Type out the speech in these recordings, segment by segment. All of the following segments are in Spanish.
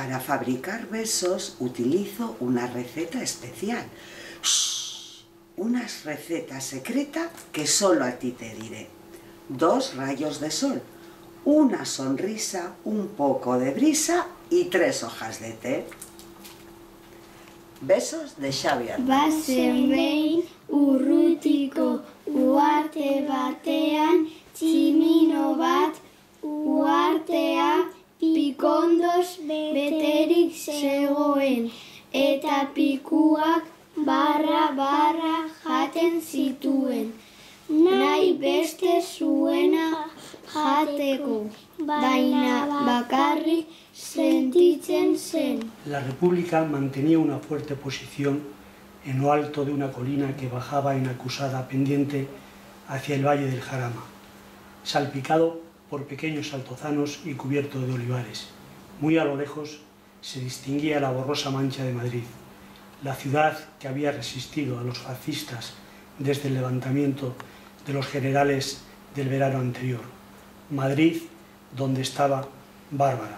Para fabricar besos utilizo una receta especial. Una receta secreta que solo a ti te diré. 2 rayos de sol, una sonrisa, un poco de brisa y 3 hojas de té. Besos de Xavi Hernández. Bazen behin urrutiko uarte batean, tximino bat uartea pikondoz beterik zegoen, eta pikuak barra jaten zituen. Nahi beste zuena jateko, baina bakarrik sentitzen zen. La República mantenía una fuerte posición en lo alto de una colina que bajaba en acusada pendiente hacia el valle del Jarama, salpicado por pequeños altozanos y cubierto de olivares. Muy a lo lejos se distinguía la borrosa mancha de Madrid, la ciudad que había resistido a los fascistas desde el levantamiento de los generales del verano anterior. Madrid, donde estaba Bárbara.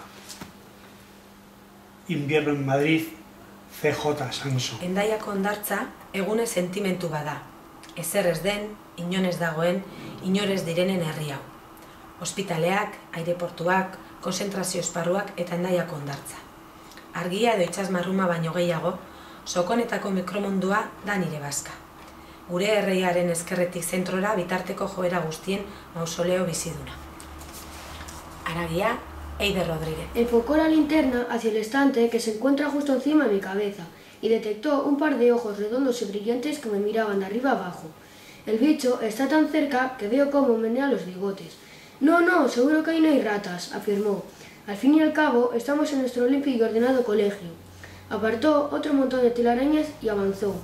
Invierno en Madrid, CJ Sanso. Hendaiako hondartza egune sentimentu bada. Ezer ez den, inon ez dagoen, inorez direnen herri hau. Ospitaleak, aireportuak, konzentrazio esparruak eta Hendaiako hondartza. Argia edo itsasmarruma baino gehiago, sokonetako mikromundua da nire bazka. Gure herriaren ezkerretik zentrora bitarteko joera guztien mausoleo biziduna. Aragia, Eider Rodríguez. Enfocó la linterna hacia el estante que se encuentra justo encima de mi cabeza y detectó un par de ojos redondos y brillantes que me miraban de arriba abajo. El bicho está tan cerca que veo cómo menea los bigotes. No, seguro que ahí no hay ratas, afirmó. Al fin y al cabo, estamos en nuestro limpio y ordenado colegio. Apartó otro montón de telarañas y avanzó.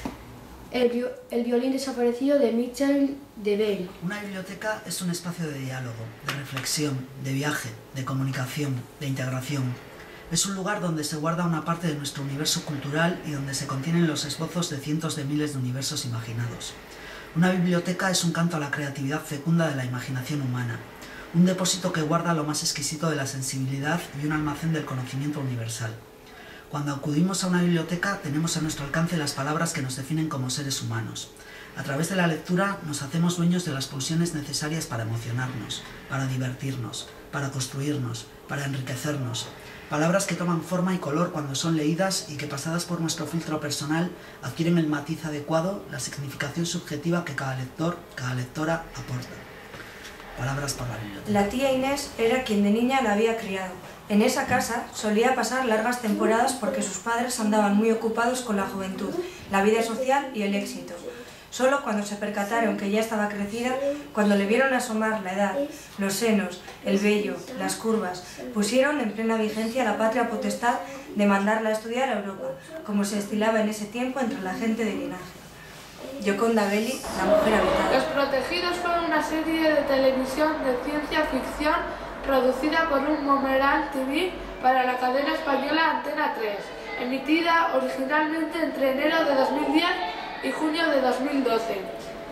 El violín desaparecido de Michel de Bell. Una biblioteca es un espacio de diálogo, de reflexión, de viaje, de comunicación, de integración. Es un lugar donde se guarda una parte de nuestro universo cultural y donde se contienen los esbozos de cientos de miles de universos imaginados. Una biblioteca es un canto a la creatividad fecunda de la imaginación humana, un depósito que guarda lo más exquisito de la sensibilidad y un almacén del conocimiento universal. Cuando acudimos a una biblioteca tenemos a nuestro alcance las palabras que nos definen como seres humanos. A través de la lectura nos hacemos dueños de las pulsiones necesarias para emocionarnos, para divertirnos, para construirnos, para enriquecernos. Palabras que toman forma y color cuando son leídas y que pasadas por nuestro filtro personal adquieren el matiz adecuado, la significación subjetiva que cada lector, cada lectora aporta. Palabras por la biblioteca. La tía Inés era quien de niña la había criado. En esa casa solía pasar largas temporadas porque sus padres andaban muy ocupados con la juventud, la vida social y el éxito. Solo cuando se percataron que ya estaba crecida, cuando le vieron asomar la edad, los senos, el vello, las curvas, pusieron en plena vigencia la patria potestad de mandarla a estudiar a Europa, como se estilaba en ese tiempo entre la gente de linaje. Gioconda Belli, La mujer habitada. Los Protegidos fue una serie de televisión de ciencia ficción producida por un Boomerang TV para la cadena española Antena 3, emitida originalmente entre enero de 2010 y junio de 2012.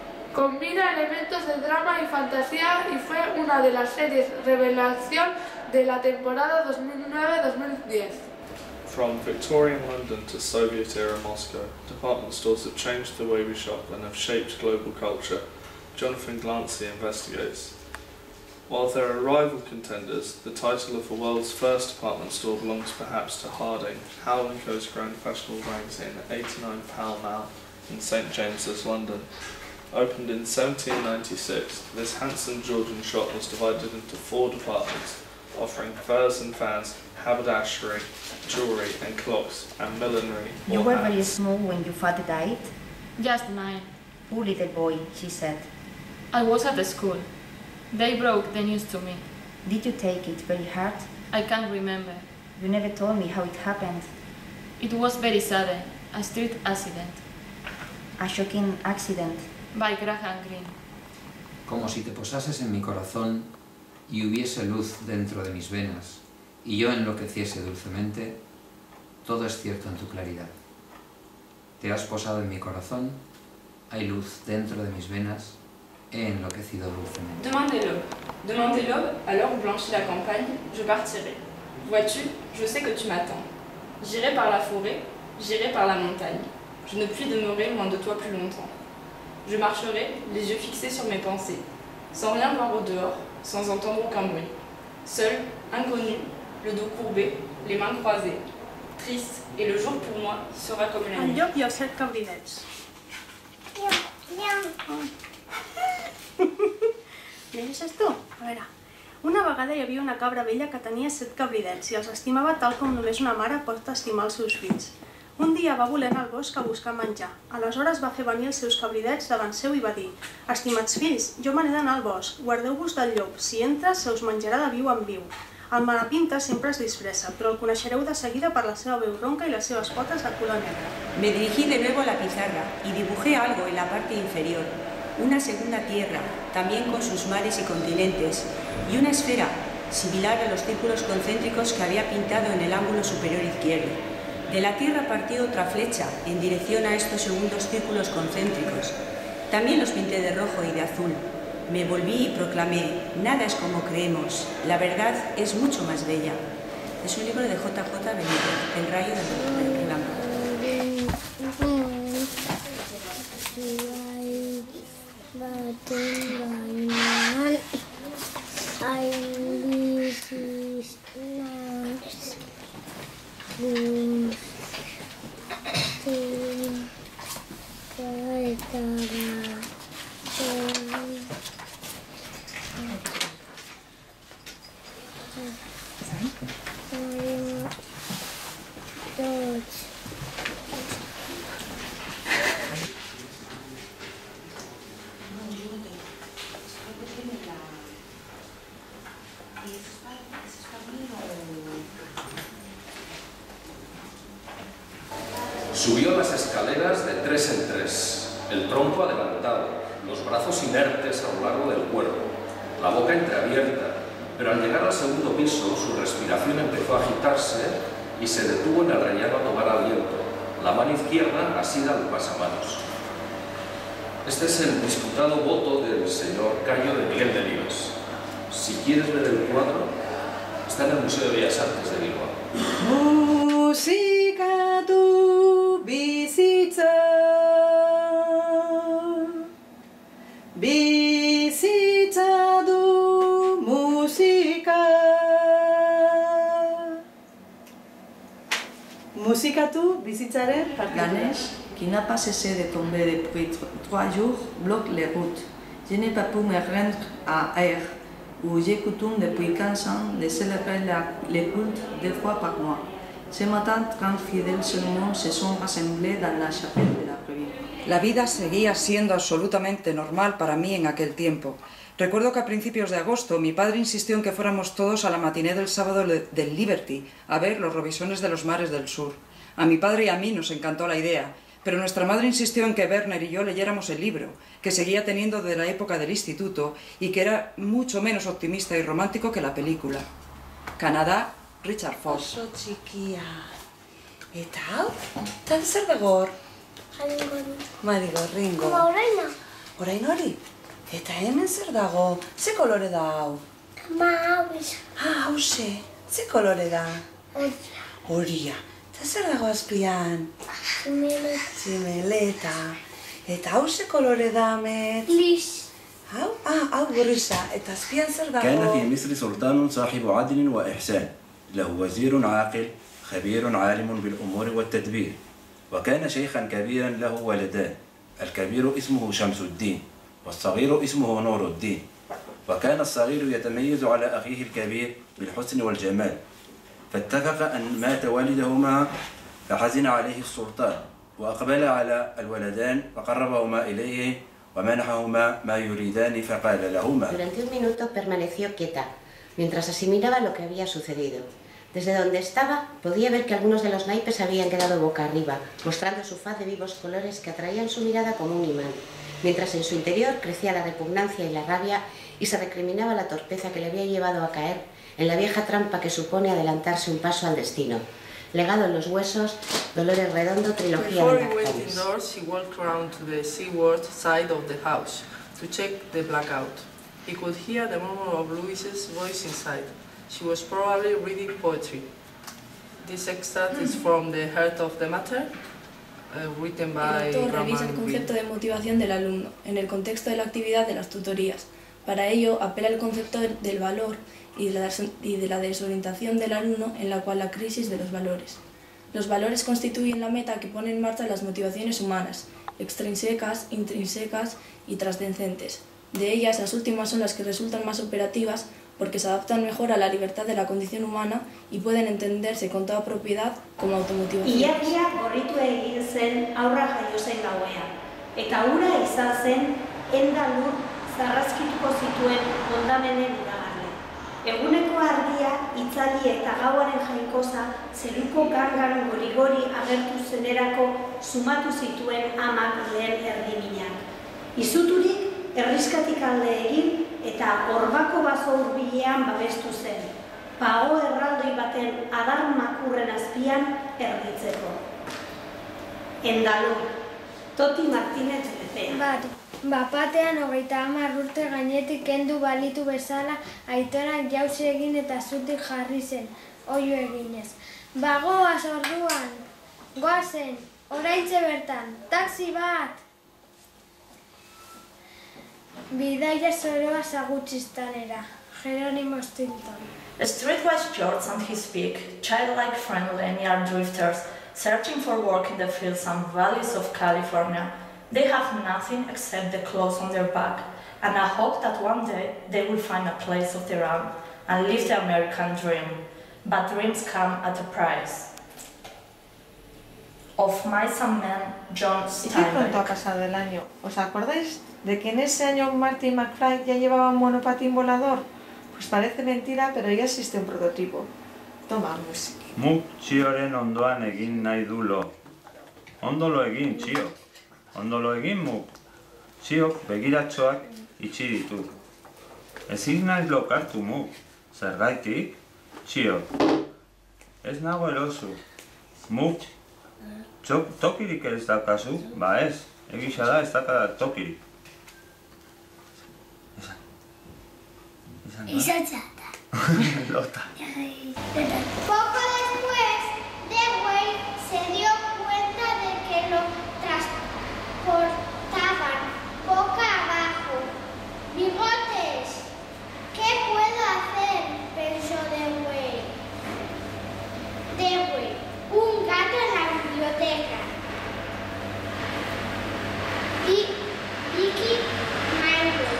Combina elementos de drama y fantasía y fue una de las series revelación de la temporada 2009-2010. From Victorian London to Soviet-era Moscow, department stores have changed the way we shop and have shaped global culture. Jonathan Glancy investigates. While there are rival contenders, the title of the world's first department store belongs perhaps to Harding, Howling Coast Grand Fashionable magazine at 89 Pall Mall in St James's, London. Opened in 1796, this handsome Georgian shop was divided into 4 departments, offering furs and fans, haberdashery, jewellery and clocks, and millinery. You were very small when your father died? Just 9. Poor little boy, she said. I was at the school. They broke the news to me. Did you take it very hard? I can't remember. You never told me how it happened. It was very sudden, a street accident. A shocking accident. By Graham Greene. Como si te posases en mi corazón y hubiese luz dentro de mis venas, y yo enloqueciese dulcemente, todo es cierto en tu claridad. Te has posado en mi corazón, hay luz dentro de mis venas, he enloquecido dulcemente. Demandez-le, alors blanchit la campagne, je partirai. Vois-tu, je sais que tu m'attends. J'irai par la forêt, j'irai par la montagne. Je ne puis demeurer loin de toi plus longtemps. Je marcherai, les yeux fixés sur mes pensées, sans rien voir au dehors, sans entendre aucun bruit. Seul, inconnu, le dos courbé, les mains croisées, triste, et le jour pour moi sera comme la nuit. Enlloc hi ha 7 cabrinets. Llegeix tu? A veure. Una vegada hi havia una cabra vella que tenia 7 cabridets i els estimava tal com només una mare pot estimar els seus fills. Un dia va voler anar al bosc a buscar menjar. Aleshores va fer venir els seus cabridets davant seu i va dir: «Estimats fills, jo me n'he d'anar al bosc. Guardeu-vos del llop. Si entres, se us menjarà de viu en viu. El malapinta sempre es disfressa, però el coneixereu de seguida per la seva veu ronca i les seves potes de color negre». Me dirigí de nuevo a la pizarra y dibujé algo en la parte inferior. Una segunda tierra, también con sus mares y continentes, y una esfera, similar a los círculos concéntricos que había pintado en el ángulo superior izquierdo. De la tierra partió otra flecha en dirección a estos segundos círculos concéntricos. También los pinté de rojo y de azul. Me volví y proclamé: nada es como creemos, la verdad es mucho más bella. Es un libro de J.J. Benítez, El rayo del relámpago. Subió las escaleras de 3 en 3, el tronco adelantado, los brazos inertes a lo largo del cuerpo, la boca entreabierta, pero al llegar al segundo piso su respiración empezó a agitarse y se detuvo en el rellano a tomar aliento, la mano izquierda asida al pasamanos. Este es el disputado voto del señor Cayo de Miguel de Rivas. Si quieres ver el cuadro, está en el Museo de Bellas Artes de Bilbao. Música tu visita, visita tu música, música tu visitaré par la neige qui n'a pas cessé de tomber depuis 3 jours bloque les routes. Je n'ai pas pu me rendre à Air, où j'ai coutume depuis 15 ans de célébrer les cultes 2 fois par mois. Ce matin, 30 fidèles seulement se sont rassemblés dans la chapelle de la Préville. La vida seguía siendo absolutamente normal para mí en aquel tiempo. Recuerdo que a principios de agosto mi padre insistió en que fuéramos todos a la matiné del sábado del Liberty a ver los Robisones de los mares del sur. A mi padre y a mí nos encantó la idea, pero nuestra madre insistió en que Werner y yo leyéramos el libro, que seguía teniendo de la época del instituto y que era mucho menos optimista y romántico que la película. Canadá, Richard Fox. Oso txikia. Eta hau? Eta zer dago hor? Marigorringo. Oraina. Orain hori? Eta hemen zer dago? Ze kolore da hau? Hauxe. Hauxe. Ze kolore da? Horia. Eta zer dago azpian? Tximeleta. Eta hau ze kolore da, Amet? Lis. hau gorisa. Eta azpian zer dago? كان في مصر سلطان صاحب عدل وإحسان له وزير عاقل خبير عالم بالأمور والتدبير وكان شيخا كبيرا له ولدان الكبير اسمه شمس الدين والصغير اسمه نور الدين وكان الصغير يتميز على أخيه الكبير بالحسن والجمال فاتفق أن مات والدهما فحزن عليه السلطان وأقبل على الولدان فقربهما إليه ومنحهما ما يريدان فقال لهما. Durante un minuto permaneció quieta, mientras asimilaba lo que había sucedido. Desde donde estaba, podía ver que algunos de los naipes habían quedado boca arriba, mostrando su faz de vivos colores que atraían su mirada como un imán, mientras en su interior crecía la repugnancia y la rabia y se recriminaba la torpeza que le había llevado a caer en la vieja trampa que supone adelantarse un paso al destino. Legado en los huesos, Dolores Redondo, trilogía de Before he went indoors, he walked around to the seaward side of the house to check the blackout. He could hear the murmur of Luis's voice inside. She was probably reading poetry. This extract is from The Heart of the Matter, written by El autor revisa el Raman concepto Green. de motivación del alumno en el contexto de la actividad de las tutorías. Para ello, apela al concepto del valor y de la desorientación del alumno, en la cual la crisis de los valores. Los valores constituyen la meta que pone en marcha las motivaciones humanas, extrínsecas, intrínsecas y trascendentes. De ellas, las últimas son las que resultan más operativas porque se adaptan mejor a la libertad de la condición humana y pueden entenderse con toda propiedad como automotivación. Ilargia gorritu egin zen aurra jaio zen gauean, eta ura izan zen enda lur zarraskituko zituen hondamenen iragarle. Eguneko ardia, itzali eta gauaren jainkosa zeruko gangan gori-gori agertu zenerako sumatu zituen amak lehen erdiminak. Izuturik erriskatik alde egin eta horbako baso hurbilean babestu zen, pago erraldoi baten adar makurren azpian erditzeko. Endalur, Toti Martínez Lepea. Bapatean 30 urte gainetik kendu balitu bezala aitonak jauzi egin eta zutik jarri zen, oihu eginez. Bagoaz orduan, goazen, oraintxe bertan, taxi bat! Bidaia zoroa zagutxistanera, Jerónimo Stilton. Streetwise George and his pig, childlike friendly near drifters, searching for work in the fields and valleys of California. They have nothing except the clothes on their back, and I hope that one day they will find a place of their own and live the American dream. But dreams come at a price. Of Mice and Men, John ¿Y qué pronto ha pasado el año? ¿Os acordáis de que en ese año Marty McFly ya llevaba un monopatín volador? Pues parece mentira, pero ya existe un prototipo. Toma música. Muk txioren ondoan egin nahi du lo. Ondo lo egin, txio. Ondo lo egin, muk. Txiok begiratxoak itxi ditu. Ezin naiz lokartu, muk. Zergaitik? Txio. Ez nago erosu. Muk. Tokirik ez daukazu? Ba ez. Egisa da ez dauka tokirik. Izan txata. Lota. Poco después, Dewey se dio cuenta de que lo transportaban boca abajo. ¡Bigotes! ¿Qué puedo hacer?, pensó Dewey. Un gato en la biblioteca. Vicky Maywood.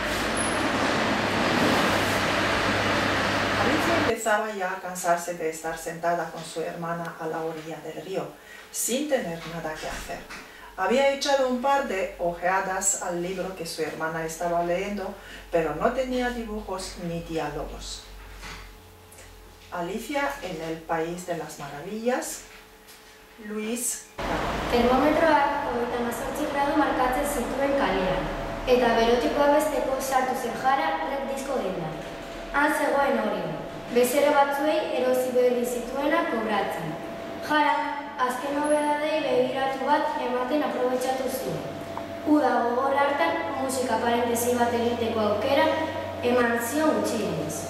Alicia empezaba ya a cansarse de estar sentada con su hermana a la orilla del río, sin tener nada que hacer. Había echado un par de ojeadas al libro que su hermana estaba leyendo, pero no tenía dibujos ni diálogos. Alicia en el País de las Maravillas, Luis Termometroak 38 gradu markatzen zituen kalean, eta berotikoa besteko sartu zen jara rap disko dendan. Han zegoen hori, bezero batzuei erosi berri zituena kobratzen. Jara, azken nobedadei begiratu bat ematen aprobetxatu zuen. Uda gogor hartan musika parentesi bat egiteko aukera eman zion gutxienez.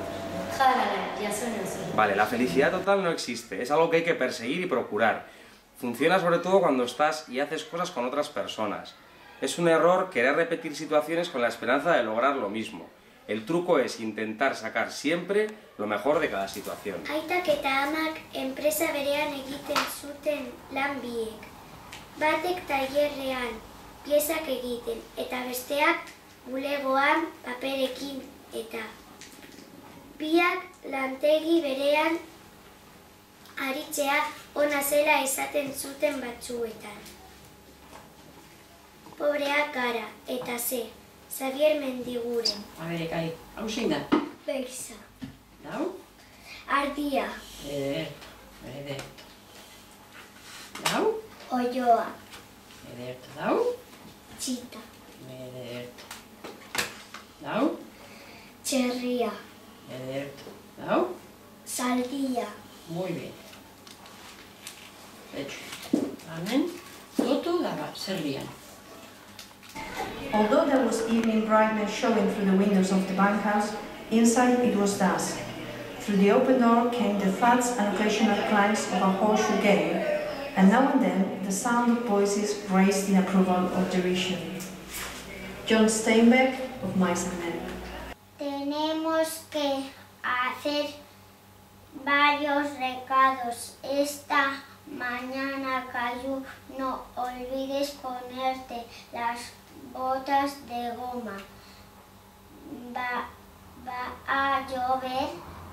Vale, la felicidad total no existe, es algo que hay que perseguir y procurar. Funciona sobre todo cuando estás y haces cosas con otras personas. Es un error querer repetir situaciones con la esperanza de lograr lo mismo. El truco es intentar sacar siempre lo mejor de cada situación. Aitak eta amak enpresa berean egiten zuten lan biek. Batek tailerrean piezak egiten, eta besteak bulegoan paperekin eta biak lantegi berean aritzea ona zela esaten zuten batzuetan. Pobreak gara, eta ze, Xavier Mendiguren. A ver, Ekai, hau zein da? Beiza. Dau? Ardia. Ederto. Dau? Oioa. Ederto. Dau? Txita. Ederto. Dau? Txerria. Ederto. Dau? Zaldia. Muy bien. Hecho. Amen. Toto daba, zerrian. Although there was evening brightness showing through the windows of the bunkhouse, inside it was dusk. Through the open door came the thuds and occasional clanks of a horseshoe game, and now and then the sound of voices raised in approval or derision. John Steinbeck of Mice and Men. Tenemos que hacer varios recados esta mañana, Caillou. No olvides ponerte las botas de goma. Va a llover,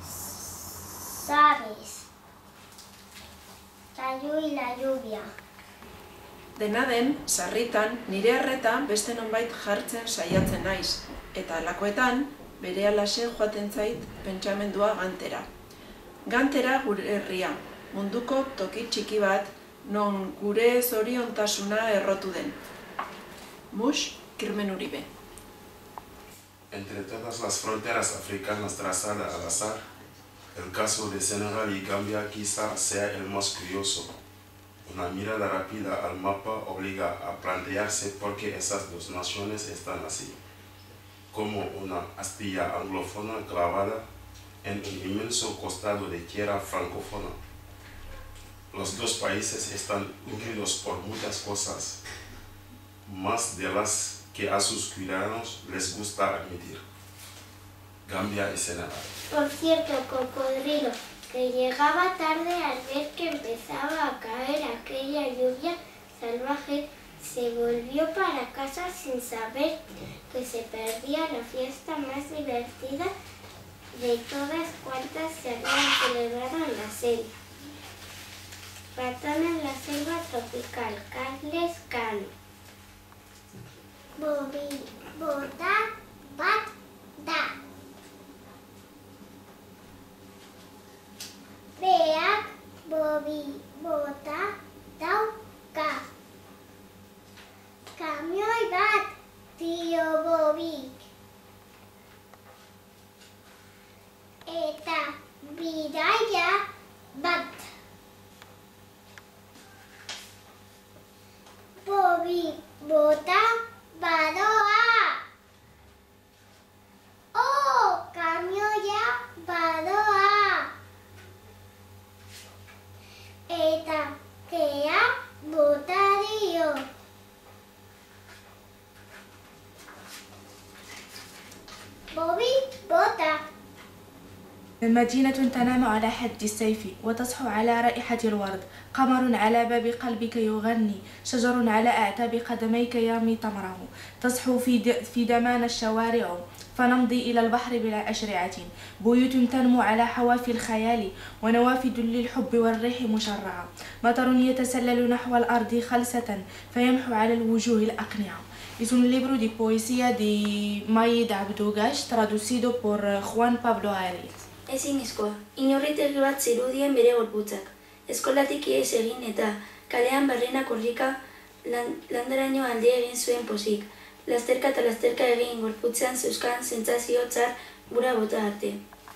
¿sabes? Caillou y la lluvia. Dena den, sarritan, nire erreta beste nonbait jartzen saiatzen naiz, eta halakoetan, berehalaxe joaten zait pentsamendua Gantera. Gantera gure herria, munduko toki txiki bat, non gure zoriontasuna errotu den. Mus, Kirmen Uribe. Entre todas las fronteras africanas trazadas al azar, el caso de Senegal y Gambia quizá sea el más curioso. Una mirada rápida al mapa obliga a plantearse por qué esas dos naciones están así, como una astilla anglófona clavada en un inmenso costado de tierra francófona. Los dos países están unidos por muchas cosas, más de las que a sus ciudadanos les gusta admitir. Gambia y Senegal. Por cierto, Cocodrilo, que llegaba tarde al ver que empezaba a caer aquella lluvia salvaje, se volvió para casa sin saber que se perdía la fiesta más divertida de todas cuantas se habían celebrado en la selva. Ratón en la selva tropical, Carles Cano. Bobby, bota, bat, da. Beak, Bobby, bota, dau, ka. Kamioi bat, tío Bobby. Eta bidaia bat. Bobby, bota, badoa. Oh, kamioia badoa. Eta kea bota dio. Bobby, bota. المدينة تنام على حد السيف وتصحو على رائحة الورد، قمر على باب قلبك يغني، شجر على أعتاب قدميك يرمي تمره، تصحو في دمان الشوارع فنمضي إلى البحر بلا أشرعة، بيوت تنمو على حوافي الخيال ونوافذ للحب والريح مشرعة، مطر يتسلل نحو الأرض خلسة فيمحو على الوجوه الأقنعة. Es un libro de poesía de Maïd Abdougash, traducido por Juan Pablo Arias. Ezinezkoa, inorritegi bat zirudien bere gorputzak. Eskolatik ihes egin eta kalean barrena korrika landaraino alde egin zuen pozik. Lasterka eta lasterka egin gorputzean zeuzkan sentsazio txar bura bota arte.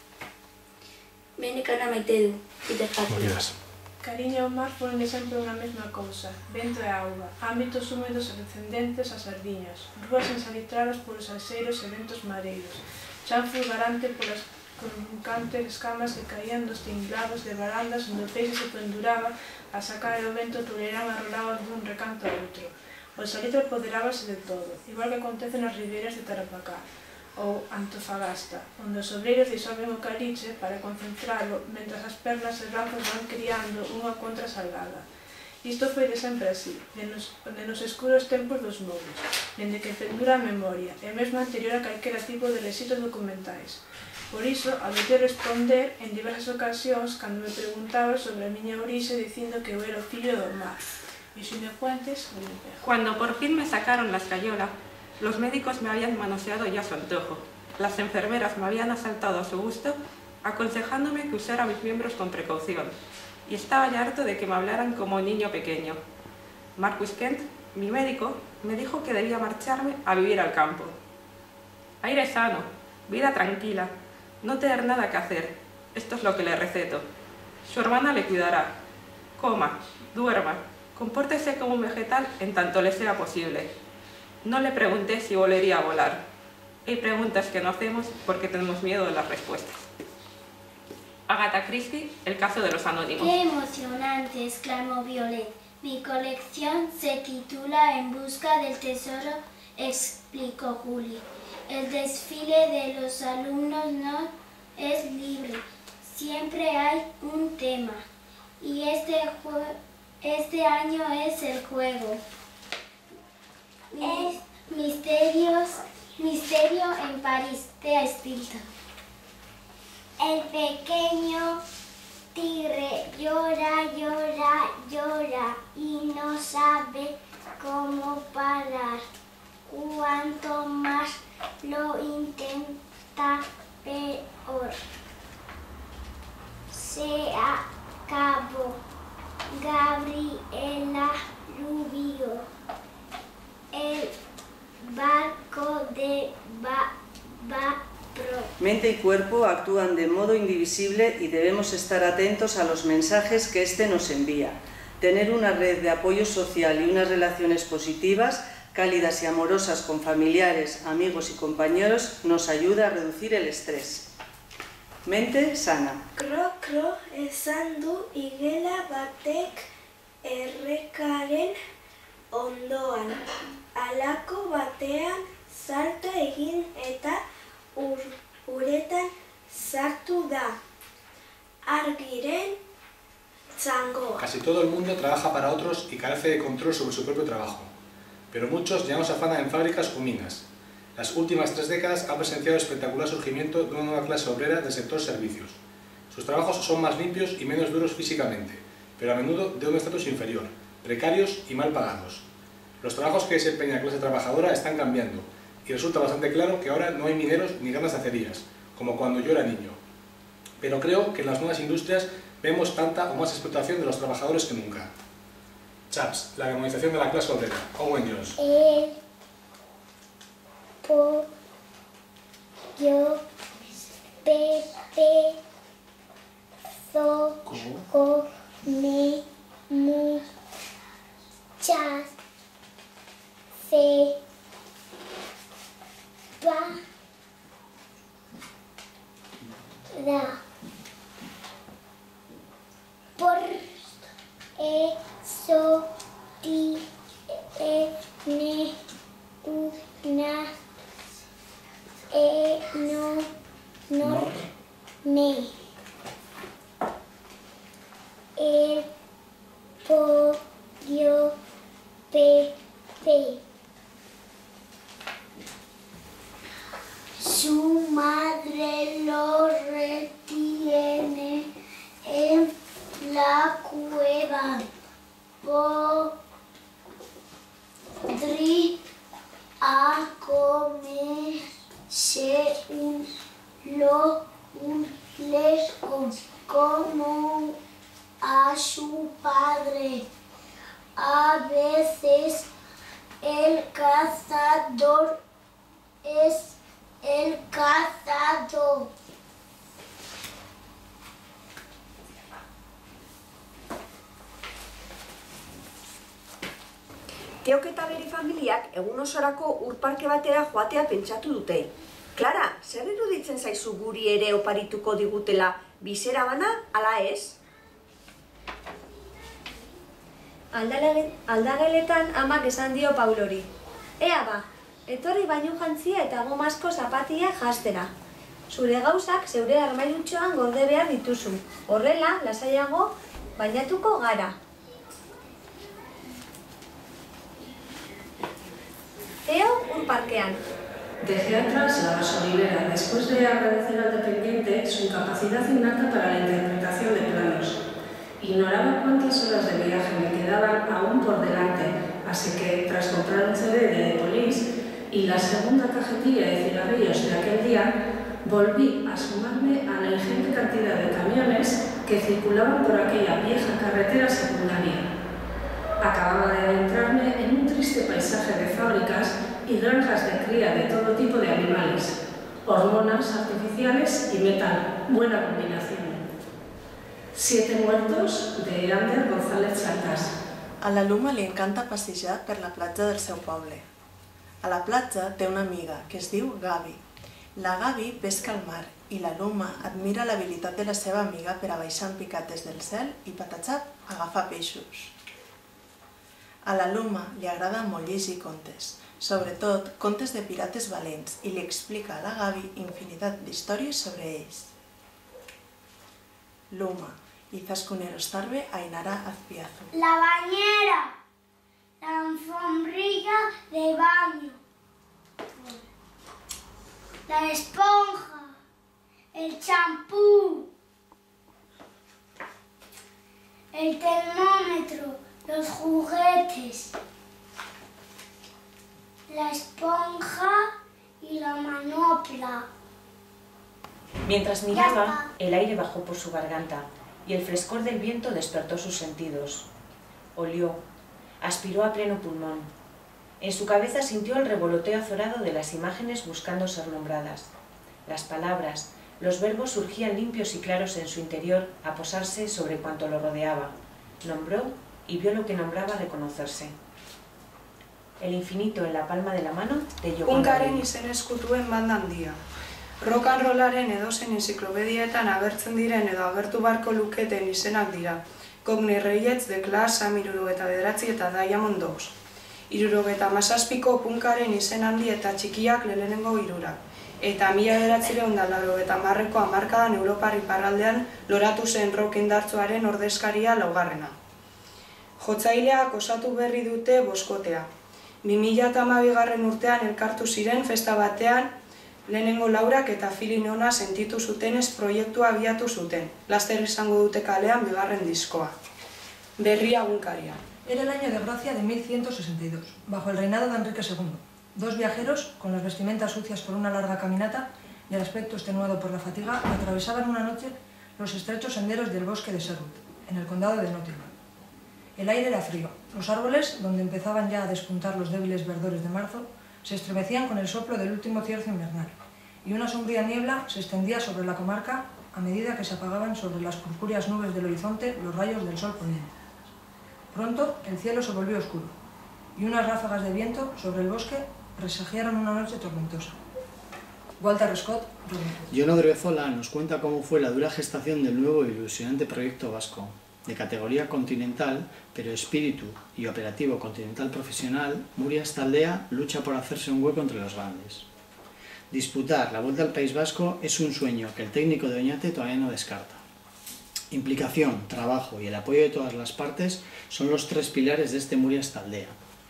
Benekana maite du, Peter Parker. Cariño e o mar ponen de sempre unha mesma cousa, vento e auga, ámbitos húmedos e descendentes a sardiñas, rúas ensalitradas polos alxeiros e ventos mareiros, chan fulgarante polas concantes escamas que caían dos tinglados de barandas onde o peixe se penduraba a sacar o vento tolerán a rolar dun recanto a outro. O salitre apoderábase de todo, igual que acontece nas ribeiras de Tarapacá ou Antofagasta, onde os obreiros disolven o caliche para concentralo mentras as pernas e brazos van criando unha contra salgada. Isto foi de sempre así, de nos escuros tempos dos móviles, dende que pendura a memoria, e mesmo anterior a calquera tipo de lexitos documentais. Por iso, había responder en diversas ocasións cando me preguntaba sobre a miña orixe dicindo que eu era o fillo do mar. E se me cuentes, me pego. Cuando por fin me sacaron la escayola, los médicos me habían manoseado ya a su antojo. Las enfermeras me habían asaltado a su gusto, aconsejándome que usara mis miembros con precaución. Y estaba ya harto de que me hablaran como un niño pequeño. Marcus Kent, mi médico, me dijo que debía marcharme a vivir al campo. Aire sano, vida tranquila, no tener nada que hacer. Esto es lo que le receto. Su hermana le cuidará. Coma, duerma, compórtese como un vegetal en tanto le sea posible. No le pregunté si volvería a volar. Hay preguntas que no hacemos porque tenemos miedo de las respuestas. Agatha Christie, El caso de los anónimos. ¡Qué emocionante!, exclamó Violet. Mi colección se titula En busca del tesoro, explicó Julie. El desfile de los alumnos no es libre. Siempre hay un tema. Y este año es el juego. Es Misterio en París, de Stilton. El pequeño tigre llora, llora, llora y no sabe cómo parar. Cuanto más lo intenta, peor. Se acabó. Gabriela Rubio. El barco de Pro. Mente y cuerpo actúan de modo indivisible y debemos estar atentos a los mensajes que éste nos envía. Tener una red de apoyo social y unas relaciones positivas, cálidas y amorosas con familiares, amigos y compañeros nos ayuda a reducir el estrés. Mente sana. Kro esan du igela batek errekaren ondoan. Halako batean salto egin eta uretan sartu da. Argiren txangoa. Casi todo el mundo trabaja para otros y carece de control sobre su propio trabajo, pero muchos ya no se afanan en fábricas o minas. Las últimas 3 décadas han presenciado el espectacular surgimiento de una nueva clase obrera del sector servicios. Sus trabajos son más limpios y menos duros físicamente, pero a menudo de un estatus inferior, precarios y mal pagados. Los trabajos que desempeña la clase trabajadora están cambiando, y resulta bastante claro que ahora no hay mineros ni grandes acerías, como cuando yo era niño. Pero creo que en las nuevas industrias vemos tanta o más explotación de los trabajadores que nunca. Chaps, la demonización de la clase obrera. Owen Jones. Yo, Pepe, come muchas cebada. Por eso tiene una enorme. El pollo Pepe. Su madre lo retiene en la cueva. Podría comerse un león como a su padre. A veces el cazador es el cazado. Teok eta bere familiak egun osorako urparke batera joatea pentsatu dute. Klara, zer iruditzen zaizu guri ere oparituko digutela bizera bana, ala ez? Aldageletan amak esan dio Paulori. Ea ba, etorri bainu jantzia eta gomazko zapatia jastera. Zure gauzak zeure armairutxoan gorde behar dituzu. Horrela, lasaiago, bainatuko gara. Teo, un parquean. Dejé atrás la gasolinera después de agradecer al dependiente su capacidad innata para la interpretación de planos. Ignoraba cuántas horas de viaje me quedaban aún por delante, así que tras comprar un CD de The Police y la segunda cajetilla de cigarrillos de aquel día, volví a sumarme a la ingente cantidad de camiones que circulaban por aquella vieja carretera secundaria. Acababa de adentrarme en un triste paisaje de fábricas y granjas de cría de todo tipo de animales, hormonas artificiales y metal, buena combinación. 7 muertos de Ander González Chatas. A la Luma li encanta passejar per la platja del seu poble. A la platja té una amiga que es diu Gavi La Gavi pesca al mar i la Luma admira l'habilitat de la seva amiga per a baixar en picates del cel i patatxap, agafar peixos. A la Luma li agrada molt llegir contes, sobretot contes de pirates valents, i li explica a la Gavi infinitat d'històries sobre ells. Luma, Izaskunero Starbe, Ainara Azpiazu. La bañera, la alfombrilla de baño, la esponja, el champú, el termómetro, los juguetes, la esponja y la manopla. Mientras miraba, el aire bajó por su garganta y el frescor del viento despertó sus sentidos. Olió, aspiró a pleno pulmón. En su cabeza sintió el revoloteo azorado de las imágenes buscando ser nombradas. Las palabras, los verbos surgían limpios y claros en su interior a posarse sobre cuanto lo rodeaba. Nombró y vio lo que nombraba reconocerse. El infinito en la palma de la mano de Joan Punkaren izen eskutuen banda handia. Rock and rollaren edozen enziklopedietan agertzen diren edo agertu barko luketen izenak dira. Cockney Riots, The Clash, Sam 79 eta Diamond Dogs. 77ko punkaren izen handi eta txikiak lehenengo hirurak. Eta 1980ko hamarkadan Europar iparraldean loratu zen rock indartsuaren ordezkaria laugarrena. Jotzaileak osatu berri dute boskotea. 2012 urtean elkartu ziren festa batean lehenengo laurak eta filin ona sentitu zutenez proiektua abiatu zuten. Laster izango dute kalean bigarren diskoa. Berria egunkaria. Era el año de gracia de 1162, bajo el reinado de Enrique II. Dos viajeros, con las vestimentas sucias por una larga caminata y el aspecto extenuado por la fatiga, atravesaban una noche los estrechos senderos del bosque de Sherwood, en el condado de Nottingham. El aire era frío. Los árboles, donde empezaban ya a despuntar los débiles verdores de marzo, se estremecían con el soplo del último cierzo invernal, y una sombría niebla se extendía sobre la comarca a medida que se apagaban sobre las purpúreas nubes del horizonte los rayos del sol poniente. Pronto el cielo se volvió oscuro, y unas ráfagas de viento sobre el bosque presagiaron una noche tormentosa. Walter Scott, Jon Odriozola nos cuenta cómo fue la dura gestación del nuevo e ilusionante proyecto vasco, de categoría continental, pero espíritu y operativo continental profesional. Murias Taldea lucha por hacerse un hueco entre los grandes. Disputar la Vuelta al País Vasco es un sueño que el técnico de Oñate todavía no descarta. Implicación, trabajo y el apoyo de todas las partes son los tres pilares de este Murias Taldea.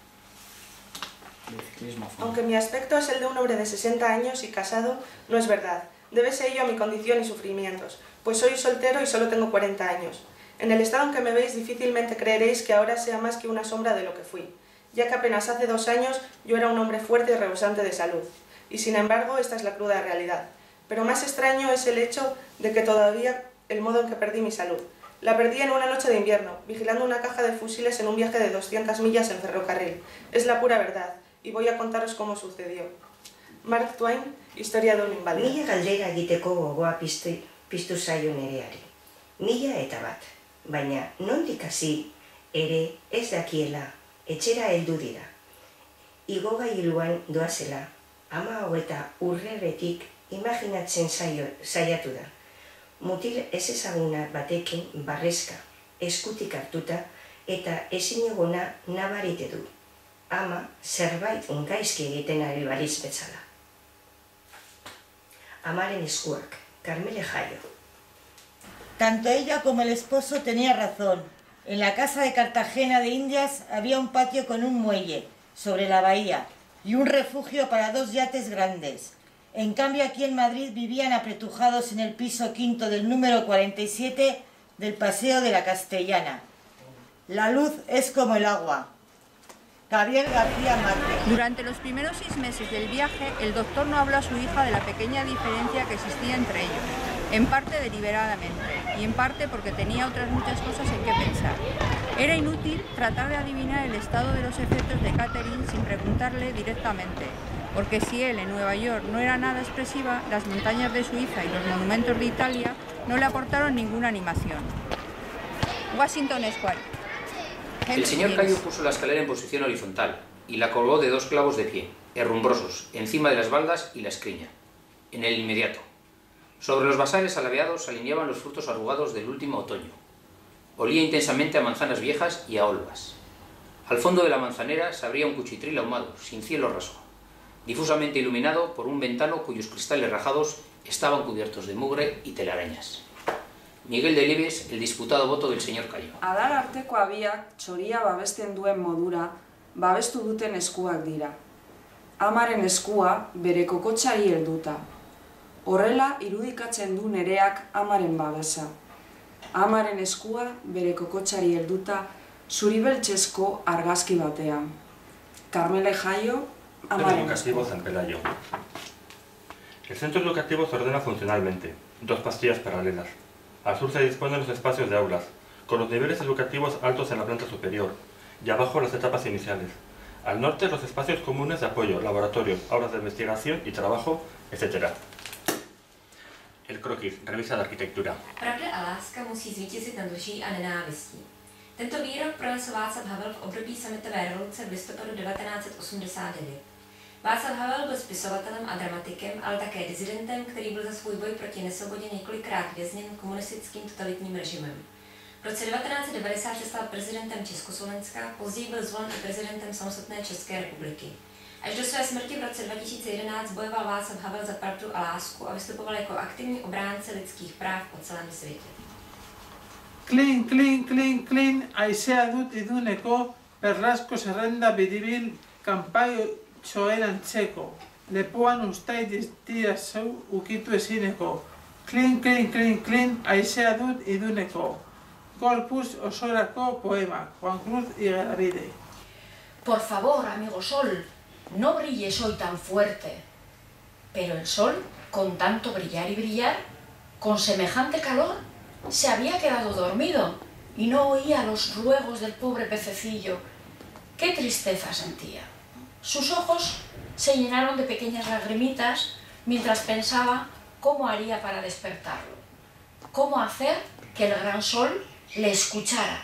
Aunque mi aspecto es el de un hombre de 60 años y casado, no es verdad. Débese ello a mi condición y sufrimientos, pues soy soltero y solo tengo 40 años. En el estado en que me veis difícilmente creeréis que ahora sea más que una sombra de lo que fui, ya que apenas hace 2 años yo era un hombre fuerte y rebosante de salud. Y sin embargo, esta es la cruda realidad. Pero más extraño es el hecho de que todavía el modo en que perdí mi salud. La perdí en una noche de invierno, vigilando una caja de fusiles en un viaje de 200 millas en ferrocarril. Es la pura verdad, y voy a contaros cómo sucedió. Mark Twain, Historia de un inválido. Mila galdera egiteko gogoa piztu zaio nereari. Mila eta bat, baina nondik hasi ere ez dakiela, etxera heldu dira. Igogailuan doazela, ama haueta urreretik imaginatzen saiatu da. Mutil ez ezaguna batekin barrezka, eskutik hartuta eta ezinegona nabarite du. Ama zerbait gaizki egiten ari baliz bezala. Amaren eskuak, Carmele Jaio. Tanto ella como el esposo tenían razón. En la casa de Cartagena de Indias había un patio con un muelle sobre la bahía y un refugio para 2 yates grandes. En cambio, aquí en Madrid vivían apretujados en el piso 5º del número 47 del Paseo de la Castellana. La luz es como el agua. Gabriel García Márquez. Durante los primeros 6 meses del viaje, el doctor no habló a su hija de la pequeña diferencia que existía entre ellos, en parte deliberadamente y en parte porque tenía otras muchas cosas en que pensar. Era inútil tratar de adivinar el estado de los efectos de Catherine sin preguntarle directamente, porque si él en Nueva York no era nada expresiva, las montañas de Suiza y los monumentos de Italia no le aportaron ninguna animación. Washington Square. El señor Cayo puso la escalera en posición horizontal y la colgó de 2 clavos de pie, herrumbrosos, encima de las baldas y la escriña. en el inmediato. Sobre los basares alabeados se alineaban los frutos arrugados del último otoño. Olía intensamente a manzanas viejas y a olvas. Al fondo de la manzanera se abría un cuchitril ahumado, sin cielo raso, difusamente iluminado por un ventano cuyos cristales rajados estaban cubiertos de mugre y telarañas. Miguel Delibes, el disputado voto del señor Cayo. Adar arteko abiak txoria babesten duen modura, babestu duten eskuak dira. Amaren eskua bere kokotsari helduta. Horrela irudikatzen du nereak amaren babesa. Amaren eskua bere kokotsari helduta zuribeltzesko argazki batean. Carmele Jaio, amaren educativo San Pelayo. El centro educativo se ordena funcionalmente, dos pastillas paralelas. Al sur se disponen los espacios de aulas, con los niveles educativos altos en la planta superior, y abajo las etapas iniciales. Al norte los espacios comunes de apoyo, laboratorios, aulas de investigación y trabajo, etc. El croquis, revista de arquitectura. Pravda a láska musí zvítězit nad lží a nenávistí. Tento výrok pronesl Václav Havel v období sametové revoluce v listopadu 1989. Václav Havel byl spisovatelem a dramatikem, ale také disidentem, který byl za svůj boj proti nesvobodě několikrát vězněn komunistickým totalitním režimem. V roce 1990 se stal prezidentem Československa, později byl zvolen i prezidentem samostatné České republiky. Až do své smrti v roce 2011 bojoval Václav Havel za pravdu a lásku a vystupoval jako aktivní obránce lidských práv po celém světě. Klin, klin, klin, klin, haizea dut iduneko, perlasko zerrenda biribil, kanpai txoen antzeko, lepoan ustai diztia zeu ukitu ezineko. Klin, klin, klin, klin, haizea dut iduneko. Corpus osorako poema, Juan Cruz y Garavide. Por favor, amigo sol, no brilles hoy tan fuerte. Pero el sol, con tanto brillar y brillar, con semejante calor, se había quedado dormido y no oía los ruegos del pobre pececillo. ¡Qué tristeza sentía! Sus ojos se llenaron de pequeñas lagrimitas mientras pensaba cómo haría para despertarlo. Cómo hacer que el gran sol le escuchara.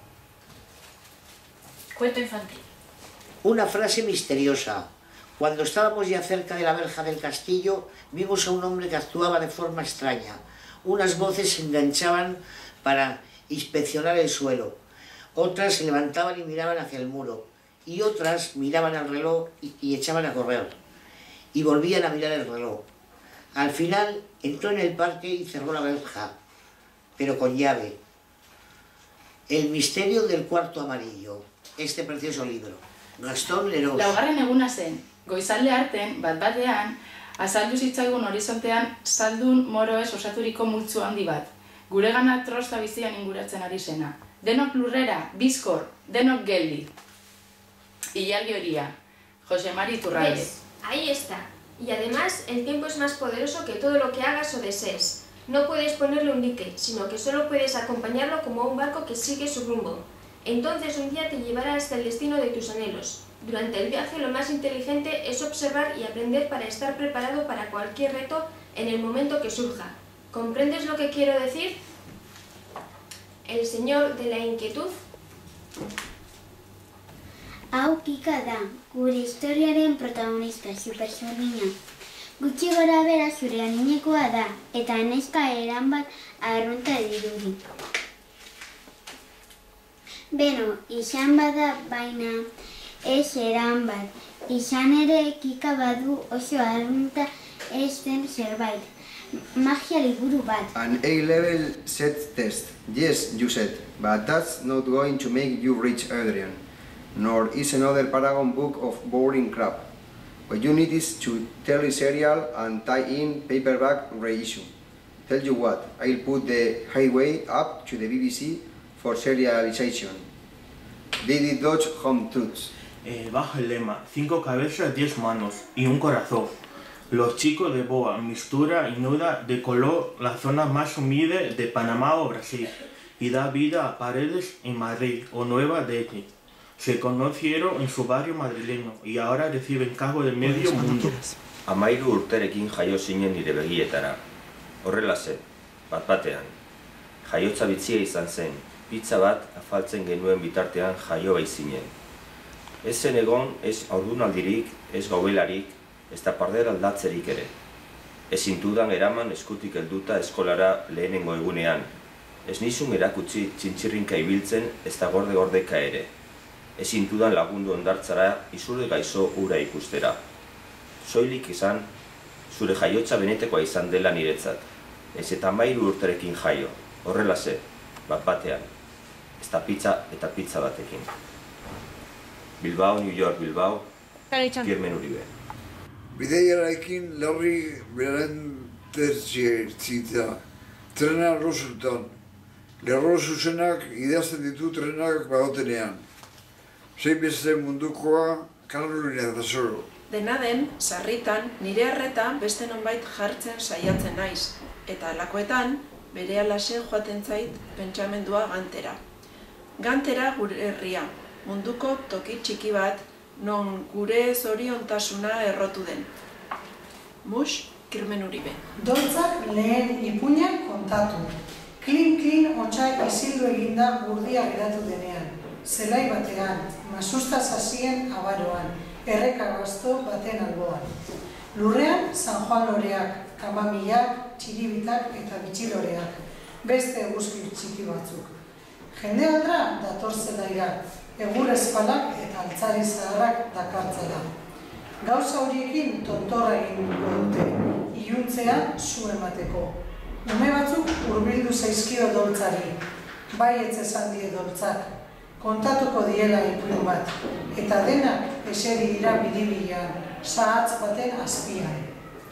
Cuento infantil. Una frase misteriosa. Cuando estábamos ya cerca de la verja del castillo, vimos a un hombre que actuaba de forma extraña. Unas voces se enganchaban para inspeccionar el suelo, otras se levantaban y miraban hacia el muro, y otras miraban al reloj y echaban a correr, y volvían a mirar el reloj. Al final entró en el parque y cerró la verja, pero con llave. El misterio del cuarto amarillo, este precioso libro. Gastón Leroux. Laugarren eguna zen, goizalde arten, bat-batean, azaldu zitzaigun horizontean zaldun moroez osaturiko multzo handi bat. Guregana trosta bizian inguratzen ari zena. Denok lurrera, bizkor, denok geldi. Ilargi horia, Jose Mari Iturralde. ¿Ves? Ahí está. Y además, el tiempo es más poderoso que todo lo que hagas o desees. No puedes ponerle un dique, sino que solo puedes acompañarlo como un barco que sigue su rumbo. Entonces un día te llevará hasta el destino de tus anhelos. Durante el viaje lo más inteligente es observar y aprender para estar preparado para cualquier reto en el momento que surja. ¿Comprendes lo que quiero decir? El señor de la inquietud. Hau Kika da, gure historiaren protagonista, supersurdina. Gutxi gora bera zure adinekoa da, eta neska eran bat arrunta dirudi. Beno, izan bada baina ez eran bat. Izan ere Kika badu oso arrunta ez den zerbait. Magia liburu bat. An A-level set test. Yes, you said, but that's not going to make you rich, Adrian. Nor is another Paragon book of boring crap. What you need is to tell the serial and tie in paperback reissue. Tell you what, I'll put the highway up to the BBC for serialization. David Dodge Home Truths. Bajo el lema, 5 cabezas, 10 manos y un corazón. Los chicos de Boa, Mistura y Nuda decoló la zona más humilde de Panamá o Brasil y da vida a Paredes en Madrid o Nueva Delhi. Se conocieron en su barrio madrileño y ahora reciben cargo de medio mundo. Amairu urterekin jaio zinen nire begietara. Horrela zen, bat-batean. Jaiotza bitzia izan zen, pizza bat afaltzen genuen bitartean jaio baitzinen. Ez zen egon, ez haurdunaldirik, ez gaubelarik, ez da parder aldatzerik ere. Ezin dudan eraman eskutik helduta eskolara lehenengo egunean. Ez nizun erakutsi txintxirrinka ibiltzen ez da gorde-gordeka ere. Ezin dudan lagundu ondartzara izurde gaizo ura ikustera. Soilik izan, zure jaiotza benetekoa izan dela niretzat. Ez eta 13 urterekin jaio, horrelase, bat-batean. Ez da pizza eta pizza batekin. Bilbao, New York, Bilbao, Kirmen Uribe. Bideiaraekin larri berantertzia, trena rosutan. Lerro zuzenak idazten ditu trenak bagotenean. Zein beste mundukoa, Karolina da zoro. Dena den, sarritan, nire harreta beste nonbait jartzen saiatzen naiz. Eta alakoetan, bere alase joaten zait pentsamendua Gantera. Gantera gure herria, munduko toki txiki bat, non gure zoriontasuna errotu den. Mus, Kirmen Uribe. Doltzak lehen ipuinak kontatu. Klin hotsa isildu eginda gurdia geratu denean. Zelai batean, masustaz hasien abaroan, errekagazto baten alboan. Lurrean, San Juan loreak, kamamilak, txiribitak eta bitxiloreak. Beste eguzki txiki batzuk. Jende aldra dator zelaira, egur espalak eta altzari zaharrak dakartzera. Gauza horiekin tontorra egin dute, iluntzean zu emateko. Ume batzuk hurbildu zaizkio doltzari, baietz esan die doltzak, kontatuko diela ipuin bat, eta denak eseri dira bidibilean, sahatz baten azpian.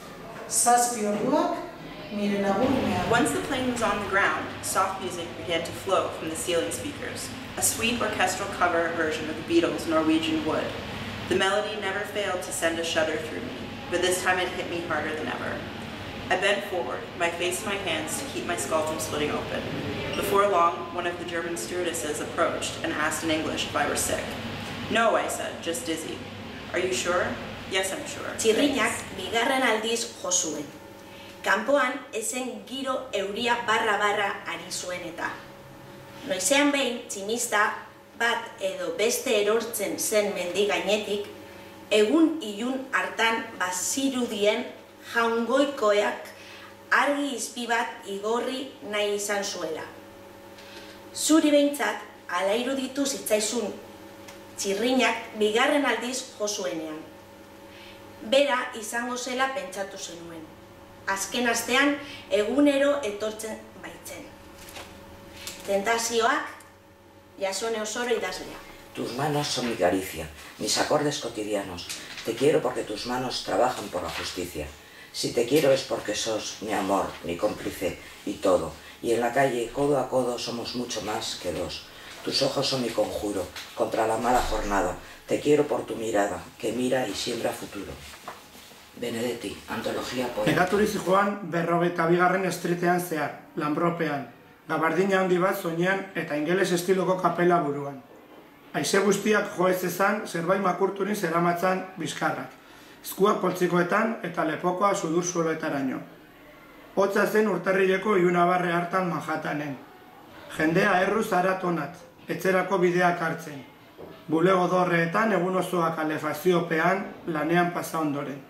Zazpi orduak, miren agur mehan. Once the plane was on the ground, soft music began to flow from the ceiling speakers, a sweet orchestral cover version of the Beatles' Norwegian Wood. The melody never failed to send a shudder through me, but this time it hit me harder than ever. I bent forward, my face in my hands to keep my skull from splitting open. Before long, one of the German stewardesses approached and asked in English if I were sick. No, I said, just dizzy. Are you sure? Yes, I'm sure. Txirrinak bigarren aldiz jo zuen. Kanpoan ezen giro euria barra ari zuen eta. Noizean behin, tximista bat edo beste erortzen zen mendi gainetik, egun ilun hartan bazirudien jaungoikoak argi izpi bat igorri nahi izan zuela. Zuri behintzat, ala iruditu zitzaizun txirrinak bigarren aldiz jo zuenean. Bera izango zela pentsatu zenuen. Azken astean egunero etortzen baitzen. Tentazioak, Jasone Osoro idazlea. Tus manos son mi caricia, mis acordes cotidianos. Te quiero porque tus manos trabajan por la justicia. Si te quiero es porque sos mi amor, mi cómplice y todo. Y en la calle, codo a codo, somos mucho más que dos. Tus ojos son mi conjuro contra la mala jornada. Te quiero por tu mirada, que mira y siembra futuro. Benedetti, antología poeta. Egaturiz joan 42. Streetean zehar, lanbropean, gabardina handi bat soinean eta ingeles estiloko kapela buruan. Haize guztiak jo ez ezan zerbait makurturin zeramatzan bizkarrak. Eskuak poltsikoetan eta lepokoa sudur zuloetaraino. Hotza zen urtarrileko ilunabarre hartan Manhattanen. Jendea erruz aratonat, etzerako bideak hartzen. Bulego dorreetan egun osoa kalefaziopean lanean pasa ondoren.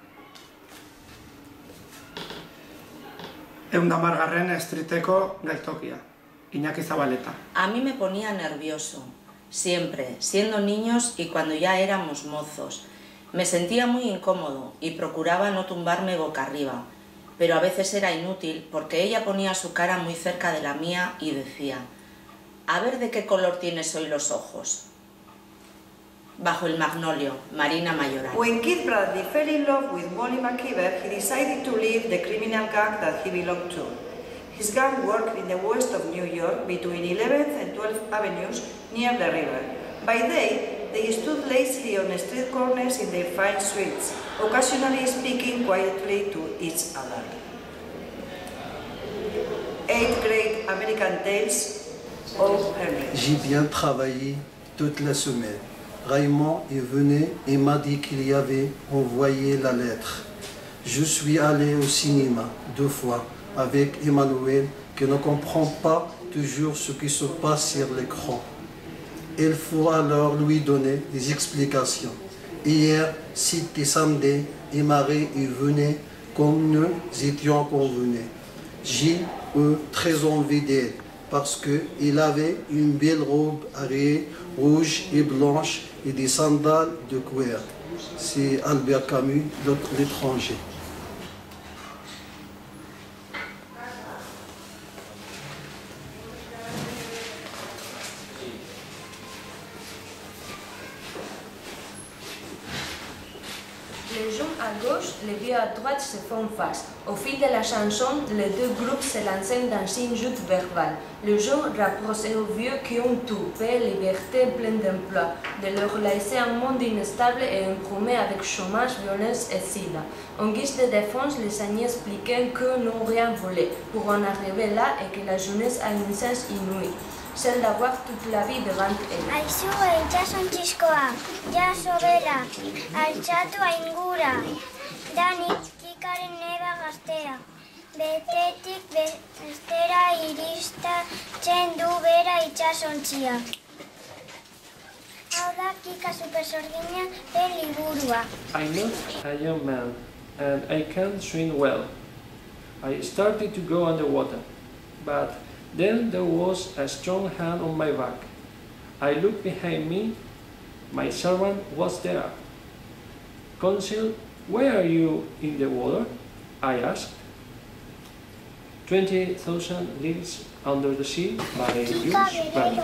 110. Streeteko geltokia, Iñaki Zabaleta. A mí me ponía nervioso, siempre, siendo niños y cuando ya éramos mozos. Me sentía muy incómodo y procuraba no tumbarme boca arriba, pero a veces era inútil porque ella ponía su cara muy cerca de la mía y decía: a ver de qué color tienes hoy los ojos. Bajo el magnolio, Marina Mayoral. When Keith Bradley fell in love with Molly McKeever, he decided to leave the criminal gang that he belonged to. His gang worked in the west of New York between 11th and 12th Avenues near the river. By day, they stood lazily on street corners in their fine suites, occasionally speaking quietly to each other. 8th grade American Tales of Hermit. J'ai bien travaillé toute la semaine. Raymond est venu et m'a dit qu'il y avait envoyé la lettre. Je suis allé au cinéma 2 fois avec Emmanuel qui ne comprend pas toujours ce qui se passe sur l'écran. Il faut alors lui donner des explications. Hier, c'était samedi et Marie est venue comme nous étions convenus. J'ai eu très envie d'elle parce qu'il avait une belle robe rayée, rouge et blanche et des sandales de cuir. C'est Albert Camus, L'étranger. Les uns à gauche, les vieux à droite se font face. Au fil de la chanson, les deux groupes se lancent dans une joute verbale. Les jeunes rapprochent aux vieux qui ont tout, paix, liberté, plein d'emploi, de leur laisser un monde instable et embrumé avec chômage, violence et sida. En guise de défense, les aînés expliquent qu'ils n'ont rien volé pour en arriver là et que la jeunesse a une sens inouïe. Celle d'avoir toute la vie devant elle. Aizu itxasontziskoa, jaso bera, altxatu aingura, danik kikaren neba gaztea, betetik bestera iristatzen du bera itxasontzia. Hau da kika supersorgina den liburua. I met a young man and I can't swim well. I started to go underwater, but then there was a strong hand on my back. I looked behind me. My servant was there. Consul, where are you in the water? I asked. 20,000 leagues under the sea by Jules Verne.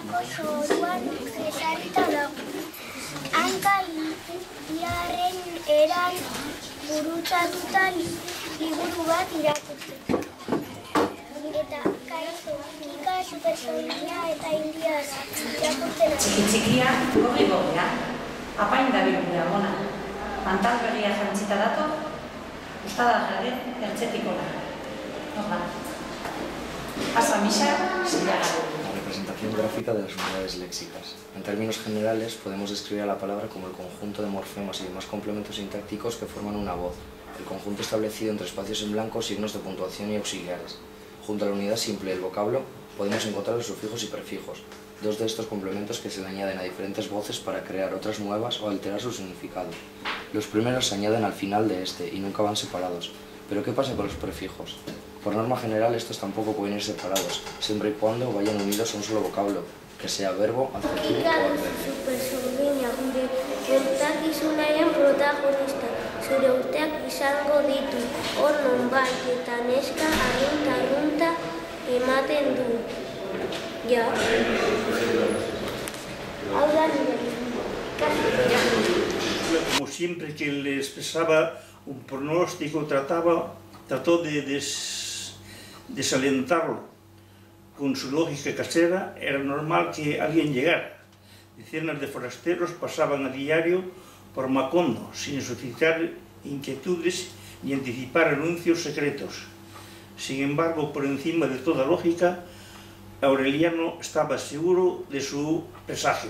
Hanka iaren eran gurutzatuta liburu bat irakurtzeko. Eta kika supersoina eta indiaz irakurtzen. Txiki-txikia, gorri-gorria, apain dabilgura gona. Mantal berria jantzita dator, ustada jade, ertzetikora. Norda. Pasa misa, zilaga. Representación gráfica de las unidades léxicas. En términos generales, podemos describir a la palabra como el conjunto de morfemas y demás complementos sintácticos que forman una voz. El conjunto establecido entre espacios en blanco, signos de puntuación y auxiliares. Junto a la unidad simple del vocablo, podemos encontrar los sufijos y prefijos, dos de estos complementos que se le añaden a diferentes voces para crear otras nuevas o alterar su significado. Los primeros se añaden al final de este y nunca van separados. Pero ¿qué pasa con los prefijos? Por norma general, estos tampoco pueden ir separados, siempre y cuando vayan unidos a un solo vocablo, que sea verbo, adjetivo o adverbio. Supersorbina, gure gertakizunaren protagonista, zure urteak izango ditu, hor nonbait eta neska arrunta ematen du. Ja. Hau da nire. Como siempre que le expresaba un pronóstico, trató de desalentarlo. Con su lógica casera, era normal que alguien llegara. Decenas de forasteros pasaban a diario por Macondo, sin suscitar inquietudes ni anticipar anuncios secretos. Sin embargo, por encima de toda lógica, Aureliano estaba seguro de su presagio.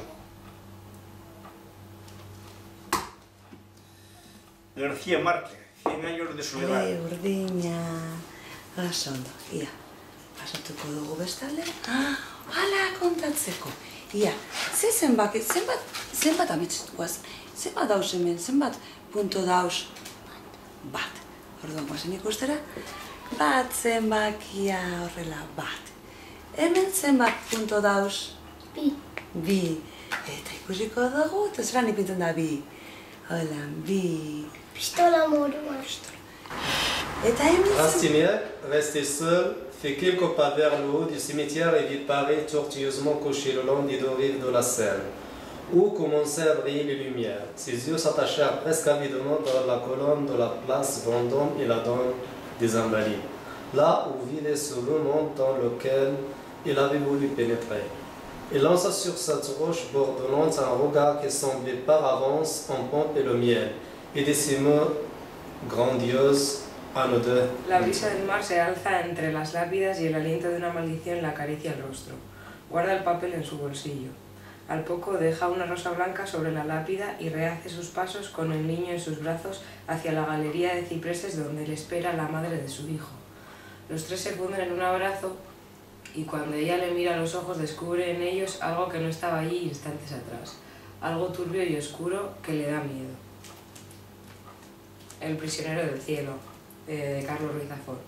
García Márquez, 100 años de soledad. Urdina, gasondo, ia. Pasatuko dugu bestalde. Hala kontatzeko. Ia, zenbat ametsutuaz, zenbat dauz hemen, zenbat punto dauz? Bat. Orduan guazen ikustera, bat zenbakia horrela, bat. Hemen zenbat punto dauz? Bi. Eta ikusiko dugu, eta zelan ipintzen da bi. Hola, bi. Pistola moruan. Rastignac, resté seul, fait quelques pas vers le haut du cimetière et vit Paris tortueusement couché le long des deux rives de la Seine, où commençaient à briller les lumières. Ses yeux s'attachèrent presque avidement dans la colonne de la place Vendôme et la donne des Invalides, là où vivait ce monde dans lequel il avait voulu pénétrer. Il lança sur cette roche bourdonnante un regard qui semblait par avance en pompe et le miel, et des ces mots grandioses. La brisa del mar se alza entre las lápidas y el aliento de una maldición le acaricia el rostro. Guarda el papel en su bolsillo. Al poco deja una rosa blanca sobre la lápida y rehace sus pasos con el niño en sus brazos hacia la galería de cipreses donde le espera la madre de su hijo. Los tres se funden en un abrazo y cuando ella le mira a los ojos descubre en ellos algo que no estaba allí instantes atrás. Algo turbio y oscuro que le da miedo. El prisionero del cielo. de Carlos Ruiz Zafón.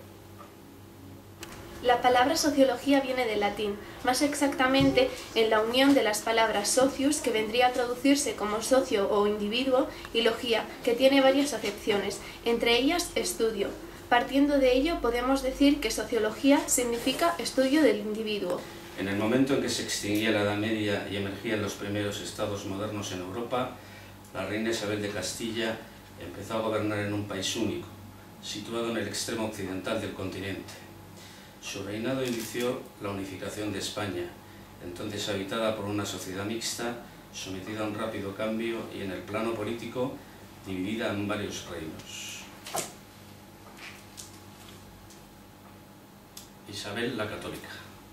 La palabra sociología viene del latín, más exactamente en la unión de las palabras socius, que vendría a traducirse como socio o individuo, y logía, que tiene varias acepciones, entre ellas estudio. Partiendo de ello, podemos decir que sociología significa estudio del individuo. En el momento en que se extinguía la Edad Media y emergían los primeros estados modernos en Europa, la reina Isabel de Castilla empezó a gobernar en un país único, situado en el extremo occidental del continente. Su reinado inició la unificación de España, entonces habitada por una sociedad mixta, sometida a un rápido cambio y en el plano político dividida en varios reinos. Isabel la Católica.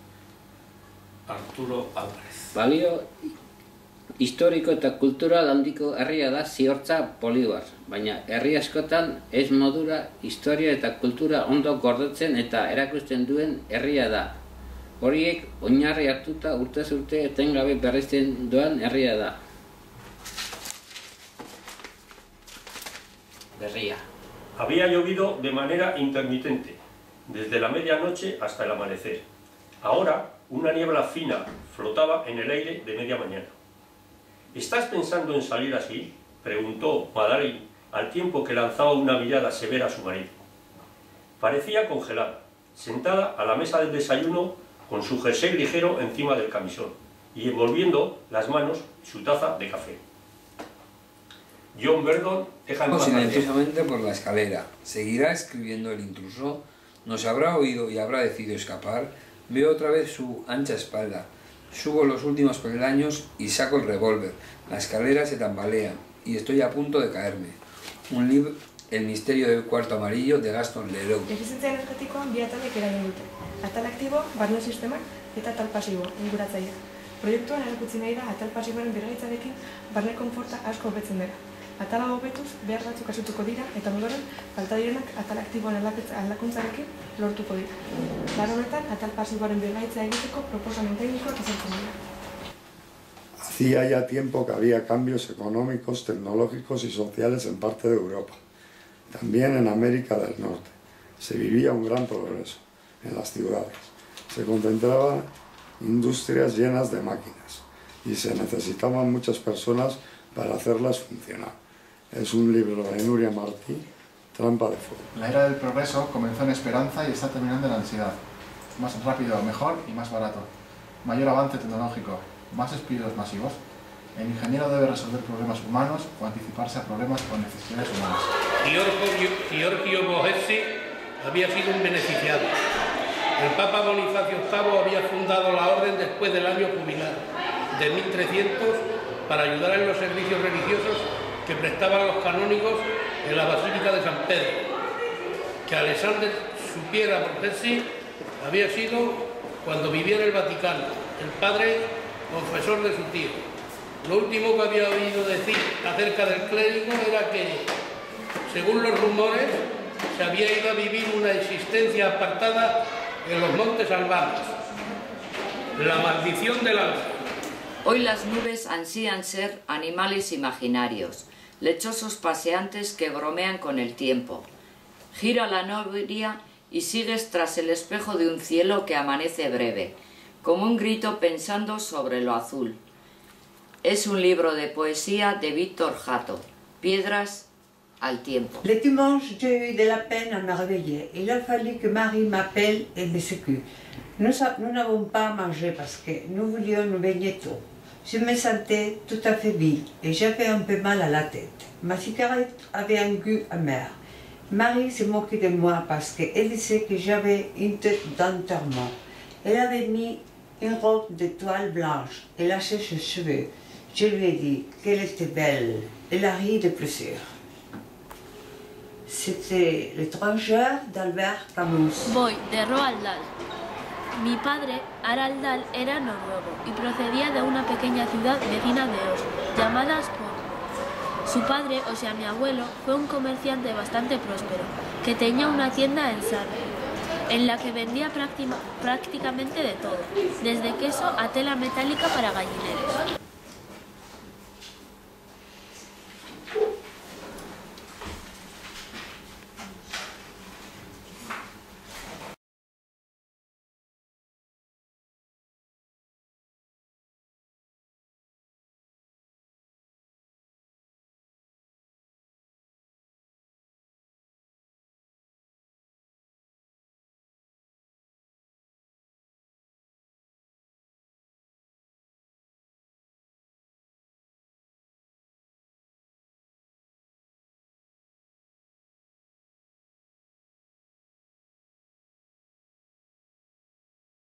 Arturo Álvarez. Balio historiko eta kultural handiko herria da Ziortza Polibar, baina herri askotan ez modura historia eta kultura ondo gordetzen eta erakusten duen herria da. Horiek oinarri hartuta urtez urte etengabe berrizten doan herria da. Berria. Había llovido de manera intermitente, desde la medianoche hasta el amanecer. Ahora, una niebla fina flotaba en el aire de media mañana. ¿Estás pensando en salir así?, preguntó Madalena al tiempo que lanzaba una mirada severa a su marido. Parecía congelada, sentada a la mesa del desayuno con su jersey ligero encima del camisón y envolviendo las manos su taza de café. John Verdon deja en paz silenciosamente por la escalera. Seguirá escribiendo el intruso. Nos habrá oído y habrá decidido escapar. Veo otra vez su ancha espalda. Subo los últimos peldaños y saco el revólver. La escalera se tambalea y estoy a punto de caerme. Un libro, El misterio del cuarto amarillo, de Gaston Leroux. Efizientzia energetikoan bi atalek eragin dute. Atal aktibo, barne sistemak eta atal pasibo, inguratzailea. Proiektuan erakutsi nahi da atal pasiboaren birgaitzarekin barne konforta asko hobetzen dela. Atala hobetuz behar batzuk asutuko dira eta ondoren falta direnak atal aktiboan aldakuntzarekin lortuko dira. Lan honetan atal pasiboaren birgaitza egiteko proposamen teknikoak ezartzen dira. Hacía ya tiempo que había cambios económicos, tecnológicos y sociales en parte de Europa. También en América del Norte. Se vivía un gran progreso en las ciudades. Se concentraban industrias llenas de máquinas y se necesitaban muchas personas para hacerlas funcionar. Es un libro de Nuria Martí, Trampa de fuego. La era del progreso comenzó en esperanza y está terminando en ansiedad. Más rápido, mejor y más barato. Mayor avance tecnológico, más despidos masivos. El ingeniero debe resolver problemas humanos o anticiparse a problemas o necesidades humanas. Giorgio Borghese había sido un beneficiado. El Papa Bonifacio VIII había fundado la orden después del año jubilar, de 1300, para ayudar en los servicios religiosos que prestaban los canónigos en la Basílica de San Pedro. Que Alexander supiera Borghese había sido cuando vivía en el Vaticano, el padre confesor de su tío. Lo último que había oído decir acerca del clérigo era que, según los rumores, se había ido a vivir una existencia apartada en los montes albanos. La maldición del ángel. Hoy las nubes ansían ser animales imaginarios, lechosos paseantes que bromean con el tiempo. Gira la novia y sigues tras el espejo de un cielo que amanece breve, como un grito pensando sobre lo azul. Es un libro de poesía de Víctor Jato, Piedras al tiempo. Le dimanche, j'ai eu de la peine à me réveiller. Il a fallu que Marie m'appelle et me secoue. Nous n'avons pas mangé parce que nous voulions nous baigner tôt. Je me sentais tout à fait vide et j'avais un peu mal à la tête. Ma cigarette avait un goût amer. Marie se moquait de moi parce qu'elle disait que j'avais une tête d'enterrement. Elle avait mis une robe de toile blanche et lâché ses cheveux. Je lui ai dit qu'elle était belle. Elle a ri de plaisir. C'était L'étrangère d'Albert Camus. Voy, de Roald Dahl. Mi padre, Harald Dahl, era noruego y procedía de una pequeña ciudad vecina de Oslo, llamada Spån. Su padre, o sea mi abuelo, fue un comerciante bastante próspero, que tenía una tienda en Sarre, en la que vendía prácticamente de todo, desde queso a tela metálica para gallineros.